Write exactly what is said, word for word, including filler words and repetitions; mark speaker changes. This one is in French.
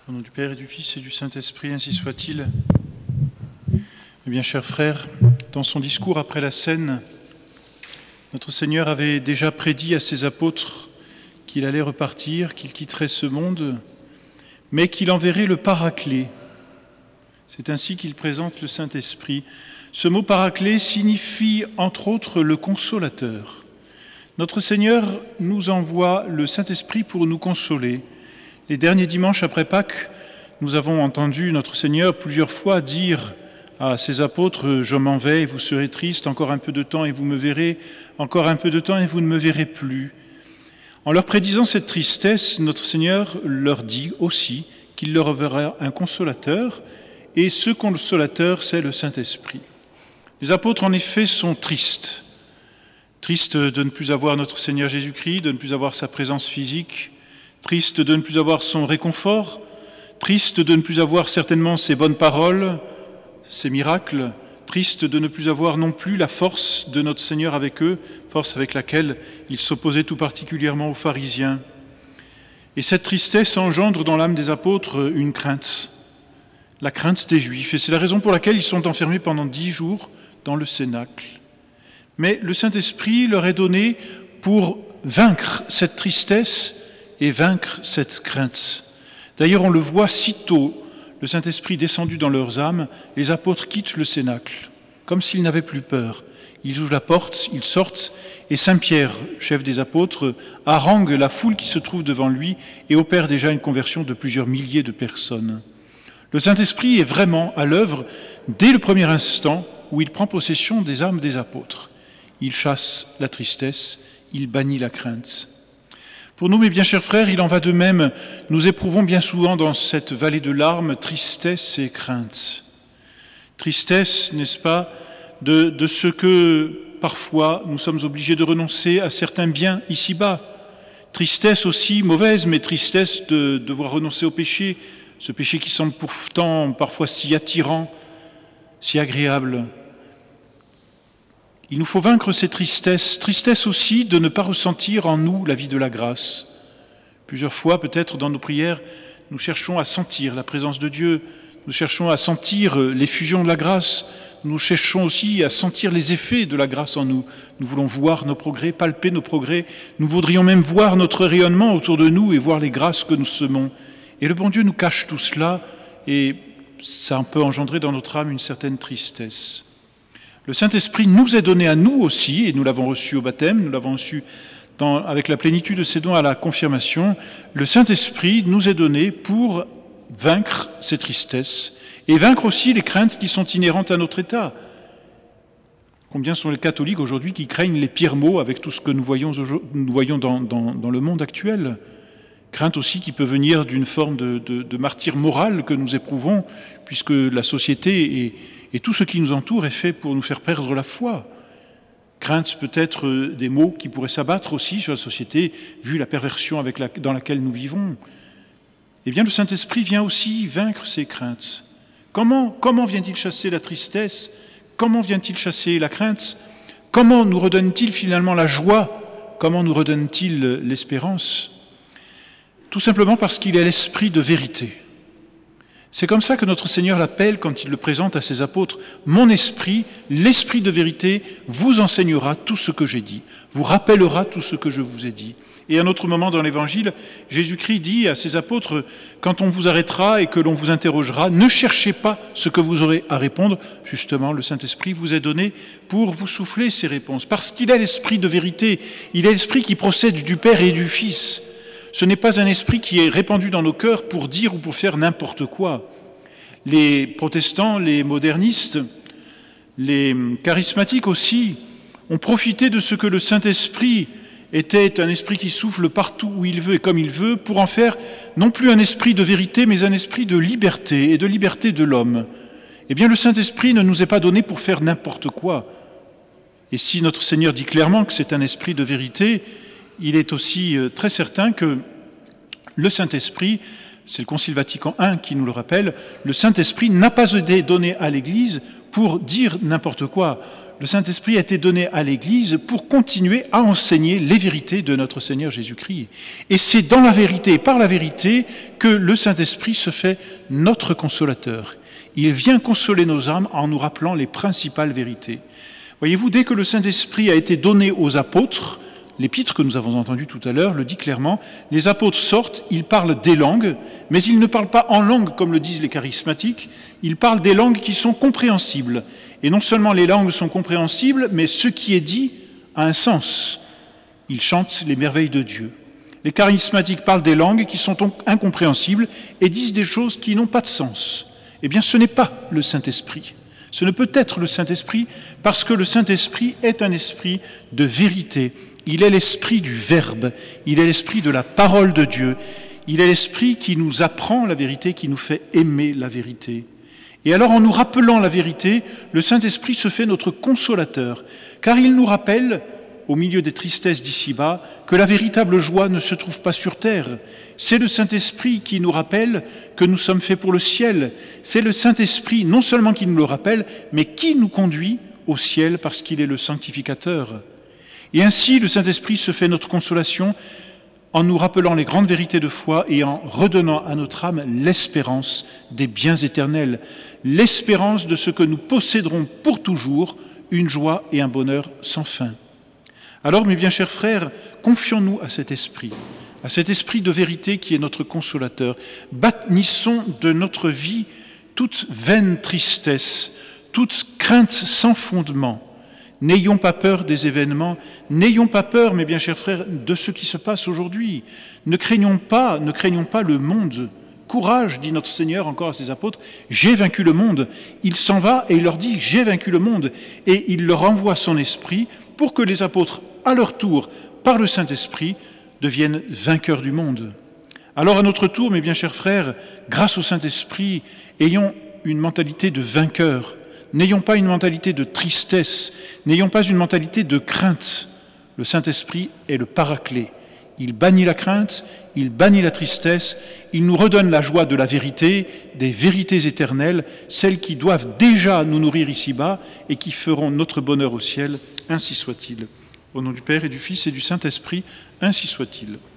Speaker 1: Au nom du Père et du Fils et du Saint-Esprit, ainsi soit-il. Eh bien, chers frères, dans son discours après la Cène, notre Seigneur avait déjà prédit à ses apôtres qu'il allait repartir, qu'il quitterait ce monde, mais qu'il enverrait le Paraclet. C'est ainsi qu'il présente le Saint-Esprit. Ce mot Paraclet signifie, entre autres, le consolateur. Notre Seigneur nous envoie le Saint-Esprit pour nous consoler. Les derniers dimanches après Pâques, nous avons entendu notre Seigneur plusieurs fois dire à ses apôtres « Je m'en vais et vous serez tristes, encore un peu de temps et vous me verrez, encore un peu de temps et vous ne me verrez plus ». En leur prédisant cette tristesse, notre Seigneur leur dit aussi qu'il leur enverra un consolateur, et ce consolateur, c'est le Saint-Esprit. Les apôtres, en effet, sont tristes. Tristes de ne plus avoir notre Seigneur Jésus-Christ, de ne plus avoir sa présence physique, triste de ne plus avoir son réconfort, triste de ne plus avoir certainement ses bonnes paroles, ses miracles, triste de ne plus avoir non plus la force de notre Seigneur avec eux, force avec laquelle il s'opposait tout particulièrement aux pharisiens. Et cette tristesse engendre dans l'âme des apôtres une crainte, la crainte des Juifs. Et c'est la raison pour laquelle ils sont enfermés pendant dix jours dans le Cénacle. Mais le Saint-Esprit leur est donné pour vaincre cette tristesse et vaincre cette crainte. D'ailleurs, on le voit sitôt, le Saint-Esprit descendu dans leurs âmes, les apôtres quittent le Cénacle, comme s'ils n'avaient plus peur. Ils ouvrent la porte, ils sortent, et Saint Pierre, chef des apôtres, harangue la foule qui se trouve devant lui et opère déjà une conversion de plusieurs milliers de personnes. Le Saint-Esprit est vraiment à l'œuvre dès le premier instant où il prend possession des âmes des apôtres. Il chasse la tristesse, il bannit la crainte. Pour nous, mes bien chers frères, il en va de même. Nous éprouvons bien souvent dans cette vallée de larmes tristesse et crainte. Tristesse, n'est-ce pas, de, de ce que parfois nous sommes obligés de renoncer à certains biens ici-bas. Tristesse aussi mauvaise, mais tristesse de devoir renoncer au péché, ce péché qui semble pourtant parfois si attirant, si agréable. Il nous faut vaincre ces tristesses, tristesse aussi de ne pas ressentir en nous la vie de la grâce. Plusieurs fois, peut-être dans nos prières, nous cherchons à sentir la présence de Dieu, nous cherchons à sentir l'effusion de la grâce, nous cherchons aussi à sentir les effets de la grâce en nous. Nous voulons voir nos progrès, palper nos progrès, nous voudrions même voir notre rayonnement autour de nous et voir les grâces que nous semons. Et le bon Dieu nous cache tout cela et ça peut engendrer dans notre âme une certaine tristesse. Le Saint-Esprit nous est donné à nous aussi, et nous l'avons reçu au baptême, nous l'avons reçu dans, avec la plénitude de ses dons à la confirmation. Le Saint-Esprit nous est donné pour vaincre ces tristesses et vaincre aussi les craintes qui sont inhérentes à notre état. Combien sont les catholiques aujourd'hui qui craignent les pires maux avec tout ce que nous voyons, nous voyons dans, dans, dans le monde actuel ? Crainte aussi qui peut venir d'une forme de, de, de martyre moral que nous éprouvons, puisque la société est Et tout ce qui nous entoure est fait pour nous faire perdre la foi. Crainte peut-être des maux qui pourraient s'abattre aussi sur la société, vu la perversion avec la, dans laquelle nous vivons. Eh bien, le Saint-Esprit vient aussi vaincre ces craintes. Comment, comment vient-il chasser la tristesse ? Comment vient-il chasser la crainte ? Comment nous redonne-t-il finalement la joie ? Comment nous redonne-t-il l'espérance ? Tout simplement parce qu'il est l'esprit de vérité. C'est comme ça que notre Seigneur l'appelle quand il le présente à ses apôtres. « Mon esprit, l'esprit de vérité, vous enseignera tout ce que j'ai dit, vous rappellera tout ce que je vous ai dit. » Et à un autre moment dans l'Évangile, Jésus-Christ dit à ses apôtres « Quand on vous arrêtera et que l'on vous interrogera, ne cherchez pas ce que vous aurez à répondre. » Justement, le Saint-Esprit vous est donné pour vous souffler ces réponses. Parce qu'il est l'esprit de vérité, il est l'esprit qui procède du Père et du Fils. Ce n'est pas un esprit qui est répandu dans nos cœurs pour dire ou pour faire n'importe quoi. Les protestants, les modernistes, les charismatiques aussi, ont profité de ce que le Saint-Esprit était un esprit qui souffle partout où il veut et comme il veut, pour en faire non plus un esprit de vérité, mais un esprit de liberté et de liberté de l'homme. Eh bien, le Saint-Esprit ne nous est pas donné pour faire n'importe quoi. Et si notre Seigneur dit clairement que c'est un esprit de vérité, il est aussi très certain que le Saint-Esprit, c'est le Concile Vatican un qui nous le rappelle, le Saint-Esprit n'a pas été donné à l'Église pour dire n'importe quoi. le Saint-Esprit a été donné à l'Église pour continuer à enseigner les vérités de notre Seigneur Jésus-Christ. Et c'est dans la vérité et par la vérité que le Saint-Esprit se fait notre consolateur. Il vient consoler nos âmes en nous rappelant les principales vérités. Voyez-vous, dès que le Saint-Esprit a été donné aux apôtres, l'épître que nous avons entendu tout à l'heure le dit clairement, les apôtres sortent, ils parlent des langues, mais ils ne parlent pas en langue comme le disent les charismatiques, ils parlent des langues qui sont compréhensibles. Et non seulement les langues sont compréhensibles, mais ce qui est dit a un sens. Ils chantent les merveilles de Dieu. Les charismatiques parlent des langues qui sont incompréhensibles et disent des choses qui n'ont pas de sens. Eh bien, ce n'est pas le Saint-Esprit. Ce ne peut être le Saint-Esprit parce que le Saint-Esprit est un esprit de vérité. Il est l'esprit du Verbe, il est l'esprit de la parole de Dieu, il est l'esprit qui nous apprend la vérité, qui nous fait aimer la vérité. Et alors, en nous rappelant la vérité, le Saint-Esprit se fait notre consolateur, car il nous rappelle, au milieu des tristesses d'ici-bas, que la véritable joie ne se trouve pas sur terre. C'est le Saint-Esprit qui nous rappelle que nous sommes faits pour le ciel. C'est le Saint-Esprit, non seulement qui nous le rappelle, mais qui nous conduit au ciel parce qu'il est le sanctificateur. Et ainsi, le Saint-Esprit se fait notre consolation en nous rappelant les grandes vérités de foi et en redonnant à notre âme l'espérance des biens éternels, l'espérance de ce que nous posséderons pour toujours, une joie et un bonheur sans fin. Alors, mes bien chers frères, confions-nous à cet esprit, à cet esprit de vérité qui est notre consolateur. Bannissons de notre vie toute vaine tristesse, toute crainte sans fondement. N'ayons pas peur des événements, n'ayons pas peur, mes bien chers frères, de ce qui se passe aujourd'hui. Ne craignons pas, ne craignons pas le monde. Courage, dit notre Seigneur encore à ses apôtres, j'ai vaincu le monde. Il s'en va et il leur dit, j'ai vaincu le monde. Et il leur envoie son esprit pour que les apôtres, à leur tour, par le Saint-Esprit, deviennent vainqueurs du monde. Alors à notre tour, mes bien chers frères, grâce au Saint-Esprit, ayons une mentalité de vainqueur. N'ayons pas une mentalité de tristesse, n'ayons pas une mentalité de crainte. Le Saint-Esprit est le paraclet. Il bannit la crainte, il bannit la tristesse, il nous redonne la joie de la vérité, des vérités éternelles, celles qui doivent déjà nous nourrir ici-bas et qui feront notre bonheur au ciel, ainsi soit-il. Au nom du Père et du Fils et du Saint-Esprit, ainsi soit-il.